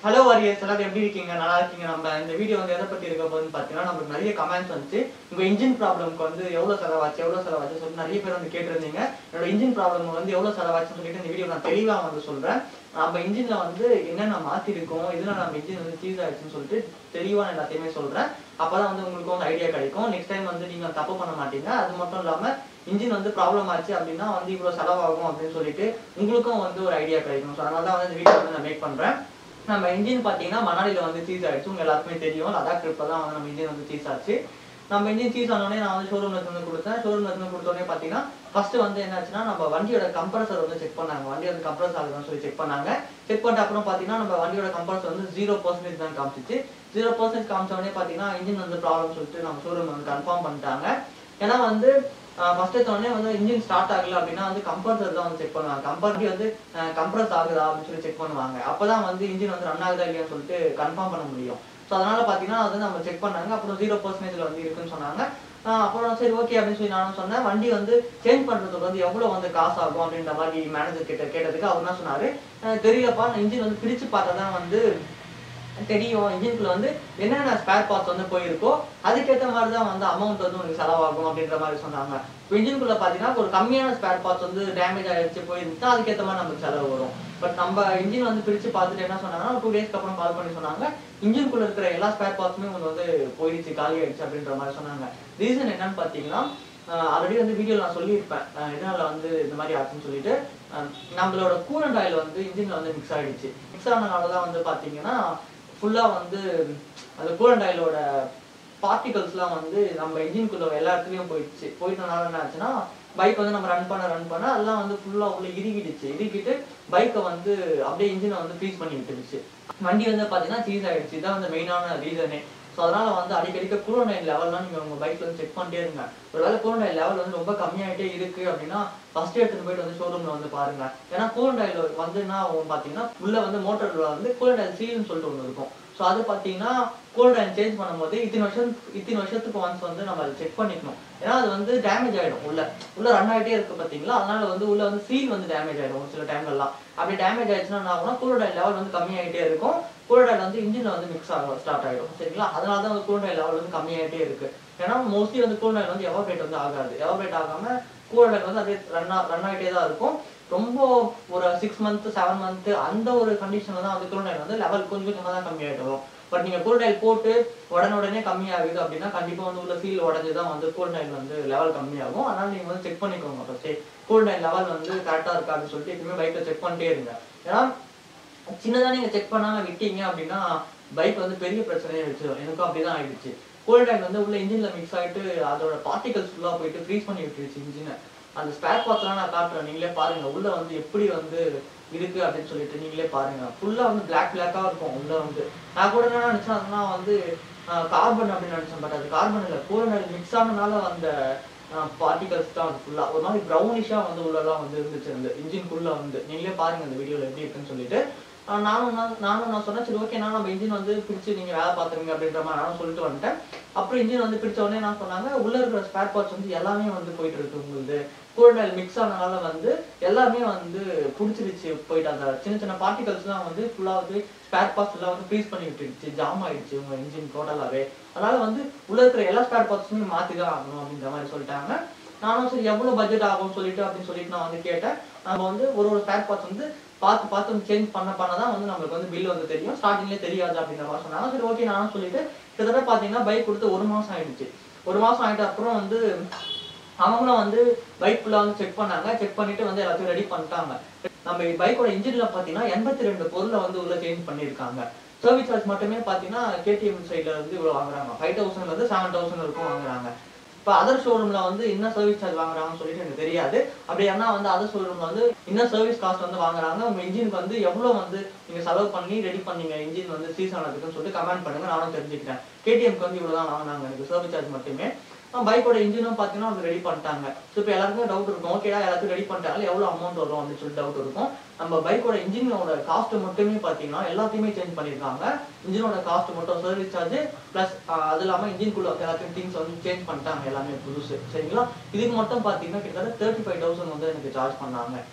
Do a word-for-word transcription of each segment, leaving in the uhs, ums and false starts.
Hello warriors, எல்லாரும் எப்படி இருக்கீங்க? நல்லா இருக்கீங்க? நம்ம இந்த வீடியோ வந்து எதை பற்றி இருக்க போகுதுன்னு பார்த்தீங்கன்னா, நமக்கு நிறைய கமெண்ட்ஸ் வந்துச்சு. உங்கள் இன்ஜின் ப்ராப்ளம்க்கு வந்து எவ்வளோ செலவாச்சு எவ்வளோ செலவாச்சு சொல்லிட்டு நிறைய பேர் வந்து கேட்டிருந்தீங்க. என்னோட இன்ஜின் ப்ராப்ளம் வந்து எவ்வளோ செலவாச்சுன்னு சொல்லிட்டு இந்த வீடியோ நான் தெளிவாக வந்து சொல்கிறேன். நம்ம இன்ஜினில் வந்து என்னென்ன மாற்றிருக்கோம், இதில் நம்ம இன்ஜின் வந்து சீஸ் ஆகிடுச்சுன்னு சொல்லிட்டு தெளிவாக எல்லாத்தையுமே சொல்கிறேன். அப்போ தான் வந்து உங்களுக்கு வந்து ஐடியா கிடைக்கும். நெக்ஸ்ட் டைம் வந்து நீங்கள் தப்பு பண்ண மாட்டீங்க. அது மட்டும் இல்லாமல் இன்ஜின் வந்து ப்ராப்ளம் ஆச்சு அப்படின்னா வந்து இவ்வளோ செலவாகும் அப்படின்னு சொல்லிட்டு உங்களுக்கும் வந்து ஒரு ஐடியா கிடைக்கும். ஸோ அதனால தான் வந்து இந்த வீடியோ வந்து நான் மேக் பண்ணுறேன். நம்ம இன்ஜின் பார்த்தீங்கன்னா மணாலியில் வந்து சீஸ் ஆகிடுச்சு. உங்கள் எல்லாருக்குமே தெரியும். லடாக் ட்ரிப்பில் தான் வந்து நம்ம இன்ஜின் வந்து சீஸ் ஆச்சு. நம்ம இன்ஜின் சீஸ் ஆனோடனே நான் வந்து ஷோரூமில் இருந்து கொடுத்தேன். ஷோரூமில் இருந்து கொடுத்தோடனே பார்த்தீங்கன்னா ஃபர்ஸ்ட் வந்து என்னாச்சுன்னா நம்ம வண்டியோட கம்ப்ரஸர் வந்து செக் பண்ணாங்க. வண்டி வந்து கம்ப்ரஸ் ஆகுதுன்னு சொல்லி செக் பண்ணாங்க. செக் பண்ணிட்டு அப்புறம் பார்த்தீங்கன்னா நம்ம வண்டியோட கம்ப்ரஸர் வந்து ஜீரோ பர்சன்டேஜ் தான் காமிச்சிச்சு. ஜீரோ பர்சன்டேஜ் காமிச்சோடனே பார்த்தீங்கன்னா இன்ஜின் வந்து ப்ராப்ளம் சொல்லிட்டு நம்ம ஷோரூம் வந்து கன்ஃபார்ம் பண்ணிட்டாங்க. ஏன்னா வந்து ஃபர்ஸ்ட் எடுத்தோடனே வந்து இன்ஜின் ஸ்டார்ட் ஆகல அப்படின்னா வந்து கம்ப்ரஸர் தான் வந்து செக் பண்ணுவாங்க. கம்பெனி வந்து கம்ப்ரஸ் ஆகுதா அப்படின்னு சொல்லி செக் பண்ணுவாங்க. அப்பதான் வந்து இன்ஜின் வந்து ரன் ஆகுதா இல்லையான்னு சொல்லிட்டு கன்ஃபார்ம் பண்ண முடியும். ஸோ அதனால பார்த்தீங்கன்னா அது நம்ம செக் பண்ணாங்க. அப்புறம் ஜீரோ பர்சன்டேஜ்ல வந்து இருக்குன்னு சொன்னாங்க. அப்புறம் சரி ஓகே அப்படின்னு சொல்லி நானும் சொன்னேன். வண்டி வந்து சேஞ்ச் பண்றதுக்கு வந்து எவ்வளவு வந்து காசு ஆகும் அப்படின்ற மாதிரி மேனேஜர் கிட்ட கேட்டதுக்கு அவர் என்ன சொன்னாரு, தெரியலப்பா, இன்ஜின் வந்து பிரிச்சு பார்த்தா தான் வந்து தெரியும். இன்ஜின்குள்ள வந்து என்னென்ன ஸ்பேர் பார்ட்ஸ் வந்து போயிருக்கோ அதுக்கேற்ற மாதிரி தான் வந்து அமௌண்ட் வந்து உங்களுக்கு செலவாகும் அப்படின்ற மாதிரி சொன்னாங்க. இப்போ இன்ஜின்குள்ள பார்த்தீங்கன்னா ஒரு கம்மியான ஸ்பேர் பார்ட்ஸ் வந்து டேமேஜ் ஆகிடுச்சு போயிருந்துச்சா அதுக்கேற்ற மாதிரி நமக்கு செலவு வரும். பட் நம்ம இன்ஜின் வந்து பிரித்து பார்த்துட்டு என்ன சொன்னாங்கன்னா டூ டேஸ்க்கு அப்புறம் கால் பண்ணி சொன்னாங்க இன்ஜின்குள்ள இருக்கிற எல்லா ஸ்பேர் பார்ட்ஸுமே உங்களுக்கு வந்து போயிடுச்சு, காலி ஆயிடுச்சு அப்படின்ற மாதிரி சொன்னாங்க. ரீசன் என்னன்னு பார்த்தீங்கன்னா, ஆல்ரெடி வந்து வீடியோ நான் சொல்லியிருப்பேன் இதனால வந்து இந்த மாதிரி ஆச்சுன்னு சொல்லிட்டு. நம்மளோட கூலண்ட் ஆயில் வந்து இன்ஜின்ல வந்து மிக்ஸ் ஆகிடுச்சு. மிக்ஸ் ஆனதுனால தான் வந்து பார்த்தீங்கன்னா ஃபுல்லாக வந்து அந்த கூலண்ட் ஆயிலோட பார்ட்டிகல்ஸ்லாம் வந்து நம்ம இன்ஜின்குள்ள எல்லா இடத்துலையும் போயிடுச்சு. போயிட்டனால என்ன ஆச்சுன்னா பைக் வந்து நம்ம ரன் பண்ண ரன் பண்ண அதெல்லாம் வந்து ஃபுல்லாக உள்ள இறுகிடுச்சு. இறுகிட்டு பைக்கை வந்து அப்படியே இன்ஜினை வந்து ஃப்ரீஸ் பண்ணி விட்டுருச்சு. வண்டி வந்து பார்த்தீங்கன்னா சீஸ் ஆகிடுச்சு. இதான் வந்து மெயினான ரீசனே. ஸோ அதனால வந்து அடிக்கடிக்க கூலண்ட் ஆயில் லெவல்லாம் நீங்கள் உங்கள் பைக்கில் வந்து செக் பண்ணிட்டே இருங்க. ஒரு வேளை கூலண்ட் ஆயில் லெவல் வந்து ரொம்ப கம்மியாகிட்டே இருக்கு அப்படின்னா ஃபர்ஸ்ட் எடுத்துட்டு போயிட்டு வந்து ஷோரூமில் வந்து பாருங்க. ஏன்னா கூலண்ட் ஆயில் வந்து என்ன பார்த்தீங்கன்னா உள்ள வந்து மோட்டரில் வந்து கூலண்ட் ஆயில் சீல்னு சொல்லிட்டு ஒன்று இருக்கும். ஸோ அது பார்த்தீங்கன்னா கூலண்ட் ஆயில் சேஞ்ச் பண்ணும்போது இத்தனை வருஷம் இத்தனை வருஷத்துக்கு ஒன்ஸ் வந்து நம்ம அதை செக் பண்ணிக்கணும். ஏன்னா அது வந்து டேமேஜ் ஆகிடும். உள்ள உள்ள ரன் ஆகிட்டே இருக்கு பார்த்தீங்களா, அதனால வந்து உள்ள வந்து சீல் வந்து டேமேஜ் ஆகிடும் ஒரு சில டைம்லாம். அப்படி டேமேஜ் ஆயிடுச்சுன்னா என்ன ஆகும்னா கூலண்ட் ஆயில் லெவல் வந்து கம்மியாகிட்டே இருக்கும். கூலண்ட் ஆயில் வந்து இன்ஜின்ல வந்து மிக்ஸ் ஆகும் ஸ்டார்ட் ஆகிடும். சரிங்களா, அதனால தான் வந்து கூலண்ட் ஆயில் லெவல் வந்து கம்மியாகிட்டே இருக்கு. ஏன்னா மோஸ்ட்லி வந்து கூலண்ட் ஆயில் வந்து எவாபரேட் வந்து ஆகாது. எவாபரேட் ஆகாம கூலண்ட் ஆயில் வந்து அப்படியே ரன் ரன் ஆகிட்டே தான் இருக்கும். ரொம்ப ஒரு சிக்ஸ் மந்த் செவன் மந்த் அந்த ஒரு கண்டிஷன்ல தான் வந்து கூலண்ட் ஆயில் வந்து லெவல் கொஞ்சம் கொஞ்சமாக தான் கம்மியாகிட்டு வரும். பட் நீங்க கூலண்ட் ஆயில் போட்டு உடனே உடனே கம்மியாகுது அப்படின்னா கண்டிப்பா வந்து உள்ள சீல் உடஞ்சுதான் வந்து கூலண்ட் ஆயில் வந்து லெவல் கம்மியாகும். அதனால நீங்க வந்து செக் பண்ணிக்கோங்க. ஃபர்ஸ்ட் கூலண்ட் ஆயில் லெவல் வந்து கரெக்டா இருக்கா அப்படின்னு சொல்லிட்டு எப்பவுமே பைக்ல செக் பண்ணிட்டே இருங்க. ஏன்னா சின்னதா நீங்க செக் பண்ணாம விட்டீங்க அப்படின்னா பைக் வந்து பெரிய பிரச்சனையே வச்சிடும். எனக்கும் அப்படிதான் ஆயிடுச்சு. கூலண்ட் ஆயில் வந்து உள்ள இன்ஜின்ல மிக்ஸ் ஆகிட்டு அதோட பார்ட்டிகல்ஸ் ஃபுல்லா போயிட்டு ஃப்ரீஸ் பண்ணி விட்டுருச்சு இன்ஜினை. அந்த ஸ்பேர் பார்ட்ஸ் எல்லாம் நான் காட்டுறேன், நீங்களே பாருங்க உள்ள வந்து எப்படி வந்து இருக்கு அப்படின்னு சொல்லிட்டு நீங்களே பாருங்க. ஃபுல்லா வந்து பிளாக் பிளாக்கா இருக்கும் உள்ள வந்து. நான் கூட என்ன நினைச்சேன் அதெல்லாம் வந்து கார்பன் அப்படின்னு நினைச்சேன். பட் அது கார்பன் இல்லை, கூலண்ட் ஆயில் மிக்ஸ் ஆனதுனால அந்த பார்ட்டிகல்ஸ் தான் வந்து ஃபுல்லா ஒரு மாதிரி ப்ரௌனிஷா வந்து உள்ளெல்லாம் வந்து இருந்துச்சு அந்த இன்ஜின்குள்ள வந்து. நீங்களே பாருங்க அந்த வீடியோல எப்படி இருக்குன்னு சொல்லிட்டு. நானும் நானும் நான் சொன்னேன் சரி ஓகே நான் நம்ம இன்ஜின் வந்து பிரிச்சு நீங்க வேலை பார்த்துருங்க அப்படின்ற மாதிரி நானும் சொல்லிட்டு வந்துட்டேன். அப்புறம் இன்ஜின் வந்து பிரிச்ச உடனே நான் சொன்னாங்க உள்ள இருக்கிற ஸ்பேர் பார்ட்ஸ் வந்து எல்லாமே வந்து போயிட்டு இருக்கு. உங்களுக்கு கூலண்ட் ஆயில் மிக்ஸ் ஆனதுனால வந்து எல்லாமே வந்து பிடிச்சிருச்சு போயிட்டு. அந்த சின்ன சின்ன பார்ட்டிகல்ஸ்லாம் வந்து ஃபுல்லா வந்து ஸ்பேர் பார்ட்ஸ் எல்லாம் வந்து ஃப்ரீஸ் பண்ணி விட்டுருச்சு, ஜாம் ஆயிடுச்சு உங்க இன்ஜின் டோட்டலாவே. அதனால வந்து உள்ள இருக்கிற எல்லா ஸ்பேர் பார்ட்ஸுமே மாத்தி தான் ஆகணும் அப்படின்ற மாதிரி சொல்லிட்டாங்க. நானும் சரி எவ்வளவு பட்ஜெட் ஆகும் சொல்லிட்டு அப்படின்னு சொல்லிட்டு நான் வந்து கேட்டேன். நம்ம வந்து ஒரு ஒரு ஸ்பேர் பார்ட்ஸ் வந்து பார்த்து பார்த்து சேஞ்ச் பண்ண பண்ணதான் வந்து நம்மளுக்கு வந்து பில் வந்து தெரியும். ஸ்டார்டிங்லேயே தெரியாது அப்படின்ற மாதிரி சொன்னாங்க. சரி ஓகே நானும் சொல்லிட்டு கிட்டத்தட்ட பார்த்தீங்கன்னா பைக் கொடுத்து ஒரு மாசம் ஆயிடுச்சு. ஒரு மாசம் ஆயிட்ட அப்புறம் வந்து அவங்களும் வந்து பைக் ஃபுல்லாக வந்து செக் பண்ணாங்க. செக் பண்ணிட்டு வந்து எல்லாத்தையும் ரெடி பண்ணிட்டாங்க. நம்ம பைக்கோட இன்ஜின்ல பார்த்தீங்கன்னா எண்பத்தி ரெண்டு பொருளை வந்து உள்ள சேஞ்ச் பண்ணியிருக்காங்க. சர்வீஸ் சார்ஜ் மட்டுமே பார்த்தீங்கன்னா கேடிஎம் சைட்ல இருந்து இவ்வளோ வாங்குறாங்க. ஃபைவ் தௌசண்ட்ல இருந்து செவன் தௌசண்ட் வரைக்கும் வாங்குறாங்க. இப்போ அதர் ஷோரூம்ல வந்து என்ன சர்வீஸ் சார்ஜ் வாங்குறாங்கன்னு சொல்லிட்டு எனக்கு தெரியாது. அப்படி ஏன்னா வந்து அதர் ஷோரூம்ல வந்து என்ன சர்வீஸ் காஸ்ட் வந்து வாங்குறாங்க, உங்க இன்ஜினுக்கு வந்து எவ்வளோ வந்து நீங்க செலவு பண்ணி ரெடி பண்ணீங்க இன்ஜின் வந்து சீஸ் ஆனதுக்குன்னு சொல்லிட்டு கமெண்ட் பண்ணுங்க, நானும் தெரிஞ்சுக்கிறேன். கேடிஎம்க்கு வந்து இவ்வளோதான் வாங்கினாங்க எனக்கு சர்வீஸ் சார்ஜ் மட்டுமே. பைக்கோட இன்ஜினும் பார்த்தீங்கன்னா அவங்க ரெடி பண்ணிட்டாங்க. ஸோ இப்போ எல்லாருக்குமே டவுட் இருக்கும், ஓகேடா எல்லாத்தையும் ரெடி பண்ணிட்டாங்க எவ்வளோ அமௌண்ட் வரும் அப்படின்னு சொல்லிட்டு டவுட் இருக்கும். நம்ம பைக்கோட இன்ஜினோட காஸ்ட் மட்டுமே பார்த்தீங்கன்னா எல்லாத்தையுமே சேஞ்ச் பண்ணியிருக்காங்க. இன்ஜினோட காஸ்ட் மட்டும் சர்வீஸ் சார்ஜ் பிளஸ் அது இல்லாமல் இன்ஜின்குள்ள எல்லாத்தையும் திங்ஸ் வந்து சேஞ்ச் பண்ணிட்டாங்க எல்லாமே புதுசு. சரிங்களா, இதுக்கு மட்டும் பார்த்தீங்கன்னா கிட்டத்தட்ட தேர்ட்டி ஃபைவ் தௌசண்ட் வந்து எனக்கு சார்ஜ் பண்ணாங்க.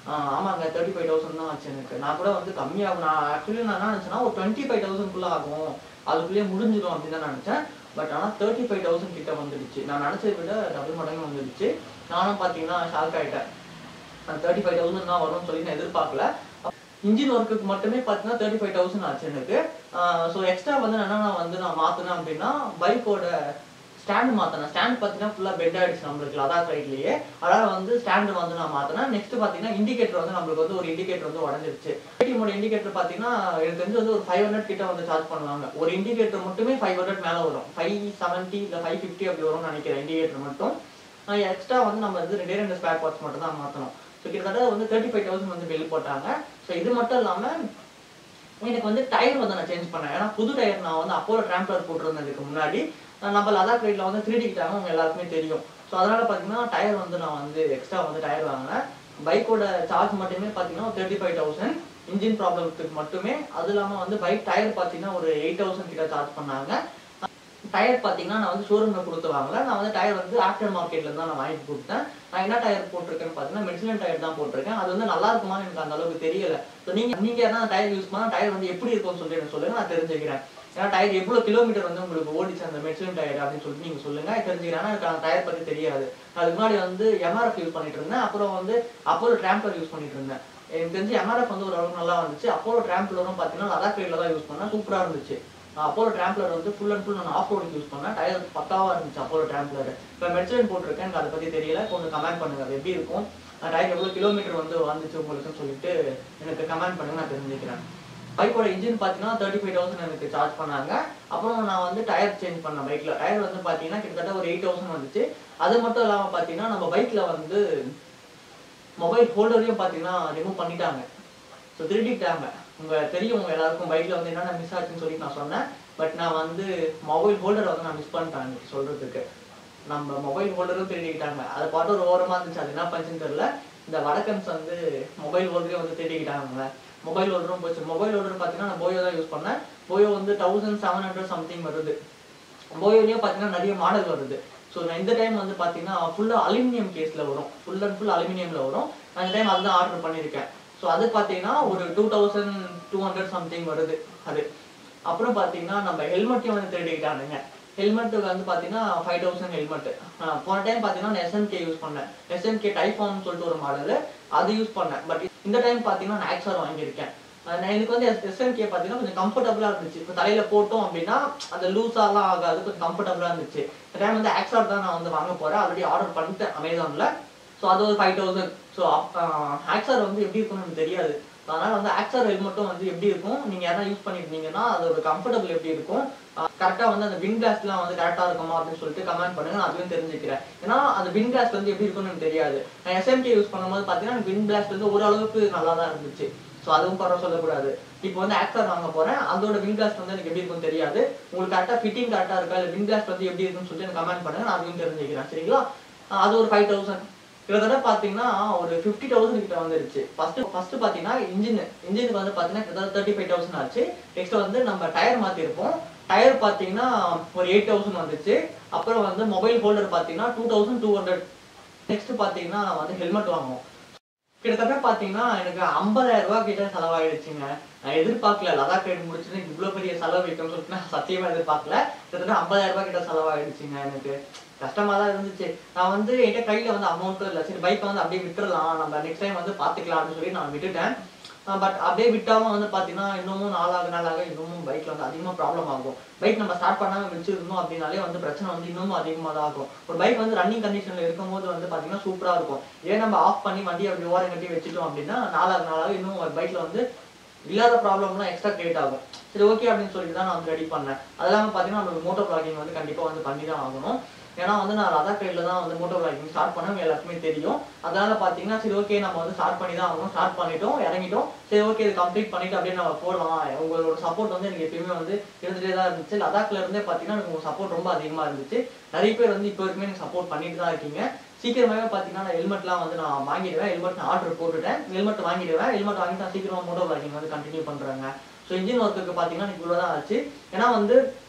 ஆமாங்க தேர்ட்டி ஃபைவ் தௌசண்ட் தான் ஆச்சு எனக்கு. நான் கூட வந்து கம்மியாகும் நான் ஆக்சுவலி நான் என்ன நினச்சேன்னா ஒரு டுவெண்ட்டி ஃபைவ் தௌசண்ட்குள்ளே ஆகும், அதுக்குள்ளேயே முடிஞ்சிடும் அப்படின்னு தான் நினச்சேன். பட் ஆனால் தேர்ட்டி ஃபைவ் தௌசண்ட் கிட்ட வந்துடுச்சு. நான் நினச்சதை விட டபுள் மடங்கு வந்துடுச்சு. நானும் பார்த்தீங்கன்னா ஷாக் ஆகிட்டேன். தேர்ட்டி ஃபைவ் தௌசண்ட் தான் வரும்னு சொல்லி நான் எதிர்பார்க்கல. இன்ஜின் ஒர்க்குக்கு மட்டுமே பார்த்தீங்கன்னா தேர்ட்டி ஃபைவ் தௌசண்ட் ஆச்சு எனக்கு. ஸோ எக்ஸ்ட்ரா வந்து என்னென்னா வந்து நான் மாற்றினேன் அப்படின்னா பைக்கோட ஸ்டாண்டு மாற்றினேன். ஸ்டாண்ட் பார்த்தீங்கன்னா ஃபுல்லாக பெட் ஆகிடுச்சு நம்மளுக்கு லடாக் ரைட்லேயே. அதனால் வந்து ஸ்டாண்டு வந்து நான் மாற்றினேன். நெக்ஸ்ட் பார்த்தீங்கன்னா இண்டிகேட்டர் வந்து நம்மளுக்கு வந்து ஒரு இண்டிகேட்டர் வந்து உடஞ்சிருச்சு. கேடிஎம்மோட இண்டிகேட்டர் பார்த்தீங்கன்னா எனக்கு தெரிஞ்சு வந்து ஒரு ஃபைவ் ஹண்ட்ரட் கிட்ட வந்து சார்ஜ் பண்ணுவாங்க. ஒரு இண்டிகேட்டர் மட்டுமே ஃபைவ் ஹண்ட்ரட் மேலே வரும். ஃபைவ் செவன்ட்டி இல்லை ஃபைவ் ஃபிஃப்டி அப்படி வரும்னு நினைக்கிறேன் இண்டிகேட்டர் மட்டும். எக்ஸ்ட்ரா வந்து நம்ம வந்து ரெண்டே ரெண்டு ஸ்பேர் பார்ட்ஸ் மட்டும் தான் மாற்றணும். ஸோ கிட்டத்தட்ட வந்து தேர்ட்டி ஃபைவ் தௌசண்ட் வந்து பில் போட்டாங்க. ஸோ இது மட்டும் இல்லாமல் எனக்கு வந்து டயர் வந்து நான் சேஞ்ச் பண்ணேன். ஏன்னா புது டயர் நான் வந்து அப்போலோ டிராம்பலர் போட்டிருந்ததுக்கு முன்னாடி நம்ம லடாக் ரைடில் வந்து த்ரீ டி கிட்டாங்க அவங்க எல்லாருக்குமே தெரியும். ஸோ அதனால் பார்த்தீங்கன்னா டயர் வந்து நான் வந்து எக்ஸ்ட்ரா வந்து டயர் வாங்கினேன். பைக்கோட சார்ஜ் மட்டுமே பார்த்தீங்கன்னா ஒரு தேர்ட்டி ஃபைவ் தௌசண்ட் இன்ஜின் ப்ராப்ளத்துக்கு மட்டுமே. அது இல்லாமல் வந்து பைக் டயர் பார்த்தீங்கன்னா ஒரு எயிட் தௌசண்ட் கிட்ட சார்ஜ் பண்ணாங்க. டயர் பார்த்தீங்கன்னா நான் வந்து ஷோரூமில் கொடுத்து வாங்கல. நான் வந்து டயர் வந்து ஆஃப்டர் மார்க்கெட்டில் தான் நான் வாங்கி கொடுத்தேன். நான் என்ன டயர் போட்டிருக்கேன்னு பார்த்தீங்கன்னா மெட்லின் டயர் தான் போட்டிருக்கேன். அது வந்து நல்லா இருக்குமான்னு எனக்கு அந்த அளவுக்கு தெரியல. ஸோ நீங்கள் நீங்கள் யாரா டயர் யூஸ் பண்ணால் டயர் வந்து எப்படி இருக்கும்னு சொல்லிட்டு எனக்கு சொல்லுங்கள், நான் தெரிஞ்சுக்கிறேன். ஏன்னா டயர் எவ்வளோ கிலோமீட்டர் வந்து உங்களுக்கு ஓடிச்சு அந்த மெட்லின் டயர் அப்படின்னு சொல்லிட்டு நீங்கள் சொல்லுங்கள், தெரிஞ்சுக்கிறேன். ஆனால் எனக்கு அந்த டயர் பற்றி தெரியாது. அதுக்கு முன்னாடி வந்து எம்ஆர்எஃப் யூஸ் பண்ணிட்டு இருந்தேன். அப்புறம் வந்து அப்போலோ டிராம்பலர் யூஸ் பண்ணிட்டு இருந்தேன். எனக்கு தெரிஞ்சு எம்ஆர்எஃப் வந்து ஒரு அளவுக்கு நல்லா வந்துச்சு. அப்போலோ டிராம்பலரும் பார்த்தீங்கன்னா லடாக் ரைடில் தான் யூஸ் பண்ணேன், சூப்பராக இருந்துச்சு. அப்போலோ டிராம்பலர் வந்து ஃபுல் அண்ட் ஃபுல் நான் ஆஃப் ரோடுக்கு யூஸ் பண்ணேன். டயர் பக்காவாக இருந்துச்சு அப்போலோ டிராம்பலர். இப்போ மெட்லின் போட்டிருக்கேன், எனக்கு அதை பற்றி தெரியல. கொஞ்சம் கமெண்ட் பண்ணுங்கள் அது எப்படி இருக்கும், டயர் எவ்வளோ கிலோமீட்டர் வந்து வந்துச்சு உங்களுக்குன்னு சொல்லிட்டு எனக்கு கமெண்ட் பண்ணுங்க, நான் தெரிஞ்சுக்கிறேன். பைக்கோட இன்ஜின் பார்த்தீங்கன்னா தேர்ட்டி ஃபைவ் தௌசண்ட் எனக்கு சார்ஜ் பண்ணாங்க. அப்புறம் நான் வந்து டயர் சேஞ்ச் பண்ணேன் பைக்கில். டயர் வந்து பார்த்தீங்கன்னா கிட்டத்தட்ட ஒரு எயிட் தௌசண்ட் வந்துச்சு. அது மட்டும் இல்லாமல் பார்த்தீங்கன்னா நம்ம பைக்கில் வந்து மொபைல் ஹோல்டரையும் பார்த்தீங்கன்னா ரிமூவ் பண்ணிட்டாங்க. ஸோ திருடிட்டாங்க. உங்கள் தெரியும் உங்கள் எல்லாருக்கும் பைக்கில் வந்து என்னென்ன மிஸ் ஆச்சுன்னு சொல்லி நான் சொன்னேன். பட் நான் வந்து மொபைல் ஹோல்டரை வந்து நான் மிஸ் பண்ணிட்டேன் இன்னைக்கு சொல்கிறதுக்கு. நம்ம மொபைல் ஹோல்டரும் திருடிக்கிட்டாங்க. அதை பாட்டு ஒரு ஓரமாக இருந்துச்சு, அது என்ன பண்ணுச்சுன்னு தெரியல. இந்த வடக்கன்ஸ் வந்து மொபைல் ஹோல்டரையும் வந்து திருடிக்கிட்டாங்க. மொபைல் ஹோல்டரும் போச்சு. மொபைல் ஹோல்டர் பார்த்தீங்கன்னா நான் போயோ தான் யூஸ் பண்ணேன். போயோ வந்து தௌசண்ட் செவன் ஹண்ட்ரட் சம்திங் வருது. போயோலேயும் பார்த்தீங்கன்னா நிறைய மாடல் வருது. ஸோ நான் இந்த டைம் வந்து பார்த்தீங்கன்னா ஃபுல்லாக அலுமினியம் கேஸில் வரும், ஃபுல் அண்ட் ஃபுல் அலுமினியமில் வரும். நான் இந்த டைம் அதுதான் ஆர்டர் பண்ணியிருக்கேன். ஸோ அது பார்த்தீங்கன்னா ஒரு two thousand two hundred something வருது அது. அப்புறம் பார்த்தீங்கன்னா நம்ம ஹெல்மெட்டையும் வந்து திருடிக்கிட்டானுங்க. ஹெல்மெட்டுக்கு வந்து பார்த்தீங்கன்னா ஃபைவ் தௌசண்ட் ஹெல்மெட். போன டைம் பார்த்தீங்கன்னா நான் எஸ்என்கே யூஸ் பண்ணேன். எஸ்என்கே டைஃபான்னு சொல்லிட்டு ஒரு மாடல், அது யூஸ் பண்ணேன். பட் இந்த டைம் பார்த்தீங்கன்னா நான் ஆக்ஸார் வாங்கியிருக்கேன். நான் எனக்கு வந்து எஸ்என்கே பார்த்தீங்கன்னா கொஞ்சம் கம்ஃபர்டபுளாக இருந்துச்சு. இப்போ தலையில் போட்டோம் அப்படின்னா அது லூஸாலாம் ஆகாது, கொஞ்சம் கம்ஃபர்டபுளாக இருந்துச்சு. இந்த டைம் வந்து ஆக்ஸார் தான் நான் வந்து வாங்க போகிறேன். ஆல்ரெடி ஆர்டர் பண்ணிட்டேன் அமேசானில். ஸோ அது ஒரு ஃபைவ் தௌசண்ட். ஸோ ஆக்ஸார் வந்து எப்படி இருக்குன்னு எனக்கு தெரியாது. அதனால் வந்து ஆக்ஸார் ஹெல்மெட்டும் வந்து எப்படி இருக்கும், நீங்கள் யாரா யூஸ் பண்ணியிருந்தீங்கன்னா அதோட கம்ஃபர்டபுள் எப்படி இருக்கும், கரெக்டாக வந்து அந்த வின் கிளாஸ்லாம் வந்து கரெக்டாக இருக்குமா அப்படின்னு சொல்லிட்டு கமெண்ட் பண்ணுங்க, நான் அதுவும் தெரிஞ்சுக்கிறேன். ஏன்னா அந்த வின் கிளாஸ் வந்து எப்படி இருக்குன்னு எனக்கு தெரியாது. நான் எஸ்எம்கே யூஸ் பண்ணும்போது பார்த்தீங்கன்னா எனக்கு வின் கிளாஸ் வந்து ஓரளவுக்கு நல்லா தான் இருந்துச்சு. ஸோ அதுவும் குறை சொல்லக்கூடாது. இப்போ வந்து ஆக்ஸார் வாங்க போகிறேன், அதோட வின் கிளாஸ் வந்து எனக்கு எப்படி இருக்குன்னு தெரியாது. உங்களுக்கு கரெக்டாக ஃபிட்டிங் கரெக்டாக இருக்கா இல்லை வின் கிளாஸ் வந்து எப்படி இருக்குன்னு சொல்லிட்டு எனக்கு கமெண்ட் பண்ணுங்க, நான் அதுவும் தெரிஞ்சுக்கிறேன். சரிங்களா? அது ஒரு ஃபைவ் தௌசண்ட் கிட்டத்தட்ட பார்த்தீங்கன்னா ஒரு ஃபிஃப்டி தௌசண்ட் கிட்ட வந்துருச்சு. ஃபர்ஸ்ட் ஃபர்ஸ்ட் பார்த்தீங்கன்னா இன்ஜின் இன்ஜினுக்கு வந்து பார்த்தீங்கன்னா கிட்டத்தட்ட தேர்ட்டி ஃபைவ் தௌசண்ட் ஆச்சு. நெக்ஸ்ட் வந்து நம்ம டயர் மாற்றிருப்போம். டயர் பார்த்தீங்கன்னா ஒரு எயிட் தௌசண்ட் வந்துச்சு. அப்புறம் வந்து மொபைல் ஹோல்டர் பார்த்தீங்கன்னா two thousand two hundred. Next பார்த்தீங்கன்னா வந்து ஹெல்மெட் வாங்குவோம். கிட்டத்தட்ட பார்த்தீங்கன்னா எனக்கு ஐம்பதாயிரம் ரூபா கிட்ட செலவாயிடுச்சுங்க. நான் எதிர்பார்க்கல லடாக் ரைடு முடிச்சுட்டு இவ்வளோ பெரிய செலவு வைக்கணும்னு சொல்லிட்டு நான் சத்தியமாக எதிர்பார்க்கல. கிட்டத்தட்ட ஐம்பதாயிரம் ரூபா கிட்ட செலவாயிடுச்சுங்க. எனக்கு கஷ்டமாக தான் இருந்துச்சு. நான் வந்து என்கிட்ட கையில் வந்து அமௌண்ட்டும் இல்லை. சரி பைக்கை வந்து அப்படியே விட்டுடலாம், நம்ம நெக்ஸ்ட் டைம் வந்து பார்த்துக்கலாம் அப்படின்னு சொல்லி நான் விட்டுட்டேன். பட் அப்படியே விட்டாலும் வந்து பார்த்தீங்கன்னா இன்னமும் நாளாக நாளாக இன்னமும் பைக்கில் வந்து அதிகமாக ப்ராப்ளம் ஆகும். பைக் நம்ம ஸ்டார்ட் பண்ணாமல் வச்சுருந்தோம் அப்படின்னாலே வந்து பிரச்சனை வந்து இன்னமும் அதிகமாக தான் ஆகும். ஒரு பைக் வந்து ரன்னிங் கண்டிஷனில் இருக்கும்போது வந்து பார்த்தீங்கன்னா சூப்பராக இருக்கும். ஏன் நம்ம ஆஃப் பண்ணி வண்டி அப்படி ஓரம் கட்டி வச்சுட்டோம் அப்படின்னா நாளாக நாளாக இன்னும் ஒரு பைக்கில் வந்து இல்லாத ப்ராப்ளம்லாம் எக்ஸ்ட்ரா கிரியேட் ஆகும். சரி ஓகே அப்படின்னு சொல்லிட்டு தான் நான் வந்து ரெடி பண்ணேன். அது இல்லாமல் பார்த்தீங்கன்னா நம்மளுக்கு மோட்டோ ப்ளாகிங் வந்து கண்டிப்பாக வந்து பண்ணி தான் ஆகணும். ஏன்னா வந்து நான் லடாக் ரைடில் தான் வந்து மோட்டோ ப்ளாகிங் ஸ்டார்ட் பண்ண எல்லாருக்குமே தெரியும். அதனால பார்த்தீங்கன்னா சரி ஓகே நம்ம வந்து ஸ்டார்ட் பண்ணி தான் ஆகணும். ஸ்டார்ட் பண்ணிட்டோம், இறங்கிட்டோம். சரி ஓகே இது கம்ப்ளீட் பண்ணிட்டு அப்படியே நம்ம போடலாம். உங்களோட சப்போர்ட் வந்து எனக்கு எப்பயுமே வந்து இருந்துகிட்டே தான் இருந்துச்சு. லடாக்ல இருந்தே பார்த்தீங்கன்னா எனக்கு உங்கள் சப்போர்ட் ரொம்ப அதிகமாக இருந்துச்சு. நிறைய பேர் வந்து இப்போ வரைக்குமே எனக்கு சப்போர்ட் பண்ணிட்டு தான் இருக்கீங்க. சீக்கிரமாகவே பார்த்தீங்கன்னா நான் ஹெல்மெட்லாம் வந்து நான் வாங்கிடுவேன். ஹெல்மெட் நான் ஆர்டர் போட்டுட்டேன். ஹெல்மெட் வாங்கிடுவேன். ஹெல்மெட் வாங்கி நான் சீக்கிரமாக மோட்டோ ப்ளாகிங் வந்து கண்டினியூ பண்ணுறாங்க. ஸோ இன்ஜின் ஒர்க்குக்கு பார்த்தீங்கன்னா எனக்கு இவ்வளோ தான் ஆச்சு. ஏன்னா வந்து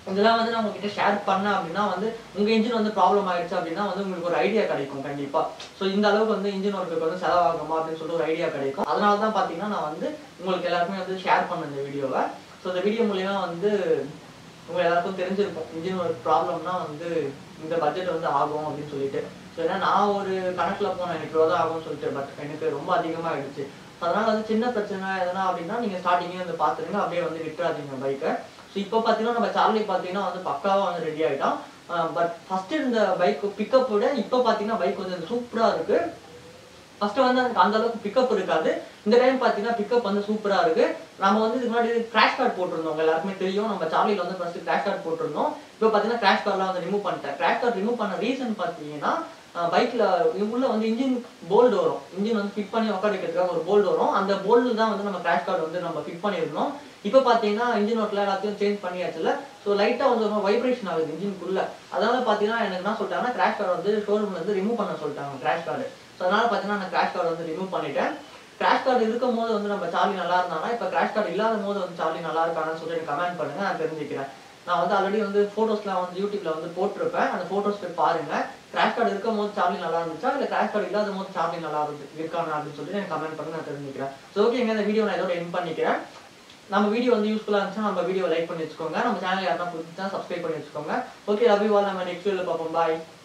இதெல்லாம் வந்து நான் உங்ககிட்ட ஷேர் பண்ணேன் அப்படின்னா வந்து உங்க இன்ஜின் வந்து ப்ராப்ளம் ஆயிடுச்சு அப்படின்னா வந்து உங்களுக்கு ஒரு ஐடியா கிடைக்கும் கண்டிப்பா. ஸோ இந்த அளவுக்கு வந்து இன்ஜின் ஒர்க்குக்கு வந்து செலவாகுமா அப்படின்னு சொல்லிட்டு ஒரு ஐடியா கிடைக்கும். அதனால தான் பார்த்தீங்கன்னா நான் வந்து உங்களுக்கு எல்லாருக்குமே வந்து ஷேர் பண்ண இந்த வீடியோவை. ஸோ இந்த வீடியோ மூலியமா வந்து உங்க எல்லாருக்கும் தெரிஞ்சிருக்கும் இன்ஜின் ஒர்க் ப்ராப்ளம்னா வந்து இந்த பட்ஜெட் வந்து ஆகும் அப்படின்னு சொல்லிட்டு. ஸோ ஏன்னா நான் ஒரு கணக்குல போனேன் எனக்கு இவ்வளோ தான் ஆகும்னு சொல்லிட்டு, பட் எனக்கு ரொம்ப அதிகமாக ஆயிடுச்சு. அதனால வந்து சின்ன பிரச்சனை எதனா அப்படின்னா நீங்க ஸ்டார்டிங்கே வந்து பார்த்துருங்க, அப்படியே வந்து விட்டுறாதீங்க பைக்கை. ஸோ இப்போ பார்த்தீங்கன்னா நம்ம சார்லி பார்த்தீங்கன்னா வந்து பக்காவாக வந்து ரெடி ஆகிட்டான். பட் ஃபர்ஸ்ட் இருந்த பைக் பிக்கப் விட இப்போ பார்த்தீங்கன்னா பைக் வந்து சூப்பராக இருக்கு. ஃபர்ஸ்ட் வந்து அதுக்கு அந்த அளவுக்கு பிக்கப் இருக்காது. இந்த டைம் பார்த்தீங்கன்னா பிக்கப் வந்து சூப்பராக இருக்கு. நம்ம வந்து இதுக்கு முன்னாடி கிராஷ் கார்டு போட்டிருந்தோம், எல்லாருக்குமே தெரியும். நம்ம சார்லியில் வந்து ஃபர்ஸ்ட் கிராஷ் கார்டு போட்டிருந்தோம். இப்போ பார்த்தீங்கன்னா கிராஷ் கார்டெலாம் வந்து ரிமூவ் பண்ணிட்டேன். கிராஷ் கார்டு ரிமூவ் பண்ண ரீசன் பார்த்தீங்கன்னா பைக்ல உள்ள வந்து இன்ஜின் போல்டு வரும். இன்ஜின் வந்து ஃபிட் பண்ணி உட்கார வைக்கிறதுக்காக ஒரு போல்டு வரும். அந்த போல்டு தான் வந்து நம்ம கிராஷ் கார்டு வந்து நம்ம ஃபிட் பண்ணியிருந்தோம். இப்போ பார்த்தீங்கன்னா இன்ஜின் ஒர்க்ல எல்லாத்தையும் சேஞ்ச் பண்ணியாச்சுல. ஸோ லைட்டாக வந்து ஒரு வைப்ரேஷன் ஆகுது இன்ஜின்குள்ள. அதனால பார்த்தீங்கன்னா எனக்கு என்ன சொல்லிட்டாங்கன்னா கிராஷ் கார்டு வந்து ஷோரூம்ல இருந்து ரிமூவ் பண்ண சொல்லிட்டாங்க கிராஷ் கார்டு. ஸோ அதனால பார்த்தீங்கன்னா நான் கிராஷ் கார்டு வந்து ரிமூவ் பண்ணிட்டேன். கிராஷ் கார்டு இருக்கும் போது வந்து நம்ம சார்லி நல்லா இருந்தாங்கன்னா இப்போ கிராஷ் கார்டு இல்லாத போது வந்து சார்லி நல்லா இருக்கான்னு சொல்லிட்டு எனக்கு கமெண்ட் பண்ணுங்க, நான் தெரிஞ்சுக்கிறேன். நான் வந்து ஆல்ரெடி வந்து ஃபோட்டோஸ்லாம் வந்து யூடியூப்ல வந்து போட்டிருப்பேன். அந்த ஃபோட்டோஸ் போய் பாருங்க. கிராஷ் கார்டு இருக்கும் போது சார்லி நல்லா இருந்துச்சா இல்லை கிராஷ் கார்டு இல்லாத போது சார்லி நல்லா இருந்து இருக்கானா அப்படின்னு சொல்லிட்டு எனக்கு கமெண்ட் பண்ணி நான் தெரிஞ்சுக்கிறேன். ஸோ ஓகேங்க, இந்த வீடியோ நான் இதோட எண்ட் பண்ணிக்கிறேன். நம்ம வீடியோ வந்து யூஸ்ஃபுல்லாக இருந்துச்சுன்னா நம்ம வீடியோ லைக் பண்ணி வச்சுக்கோங்க. நம்ம சேனல் யாருன்னா பிடிச்சா சப்ஸ்கிரைப் பண்ணி வச்சுக்கோங்க. Okay, love you all. நம்ம நெக்ஸ்ட் வீடியோவில் பார்ப்போம். பாய்.